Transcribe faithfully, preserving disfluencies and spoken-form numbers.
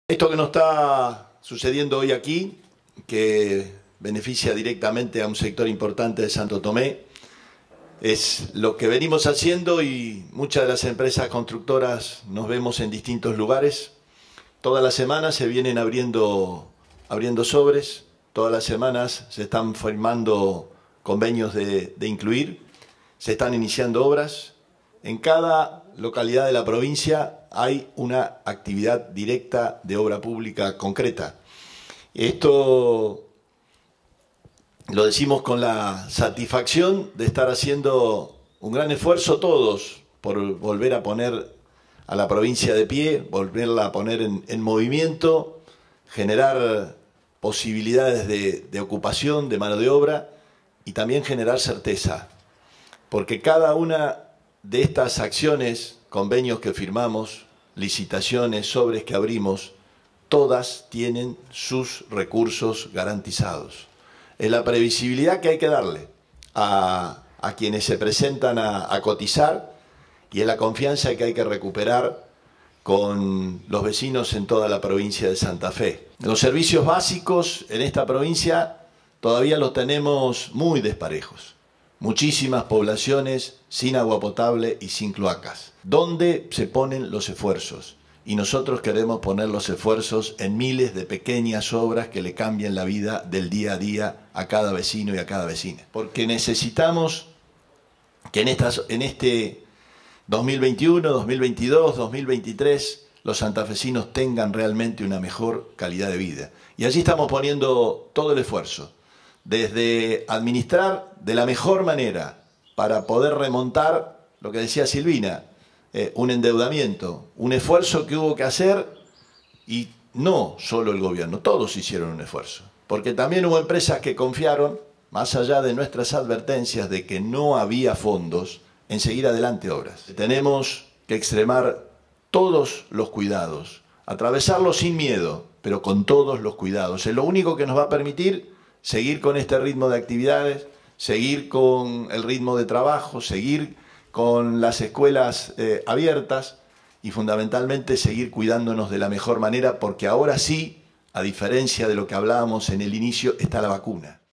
Esto que nos está sucediendo hoy aquí, que beneficia directamente a un sector importante de Santo Tomé, es lo que venimos haciendo y muchas de las empresas constructoras nos vemos en distintos lugares. Todas las semanas se vienen abriendo, abriendo sobres, todas las semanas se están firmando convenios de, de incluir, se están iniciando obras. En cada localidad de la provincia hay una actividad directa de obra pública concreta. Esto lo decimos con la satisfacción de estar haciendo un gran esfuerzo todos por volver a poner a la provincia de pie, volverla a poner en, en movimiento, generar posibilidades de, de ocupación, de mano de obra y también generar certeza. Porque cada una de estas acciones, convenios que firmamos, licitaciones, sobres que abrimos, todas tienen sus recursos garantizados. Es la previsibilidad que hay que darle a, a quienes se presentan a, a cotizar y es la confianza que hay que recuperar con los vecinos en toda la provincia de Santa Fe. Los servicios básicos en esta provincia todavía los tenemos muy desparejos. Muchísimas poblaciones sin agua potable y sin cloacas. ¿Dónde se ponen los esfuerzos? Y nosotros queremos poner los esfuerzos en miles de pequeñas obras que le cambien la vida del día a día a cada vecino y a cada vecina. Porque necesitamos que en, estas, en este dos mil veintiuno, dos mil veintidós, dos mil veintitrés los santafesinos tengan realmente una mejor calidad de vida. Y allí estamos poniendo todo el esfuerzo. Desde administrar de la mejor manera para poder remontar lo que decía Silvina, eh, un endeudamiento, un esfuerzo que hubo que hacer y no solo el gobierno, todos hicieron un esfuerzo. Porque también hubo empresas que confiaron, más allá de nuestras advertencias de que no había fondos, en seguir adelante obras. Tenemos que extremar todos los cuidados, atravesarlo sin miedo, pero con todos los cuidados. Es lo único que nos va a permitir seguir con este ritmo de actividades, seguir con el ritmo de trabajo, seguir con las escuelas eh, abiertas y fundamentalmente seguir cuidándonos de la mejor manera porque ahora sí, a diferencia de lo que hablábamos en el inicio, está la vacuna.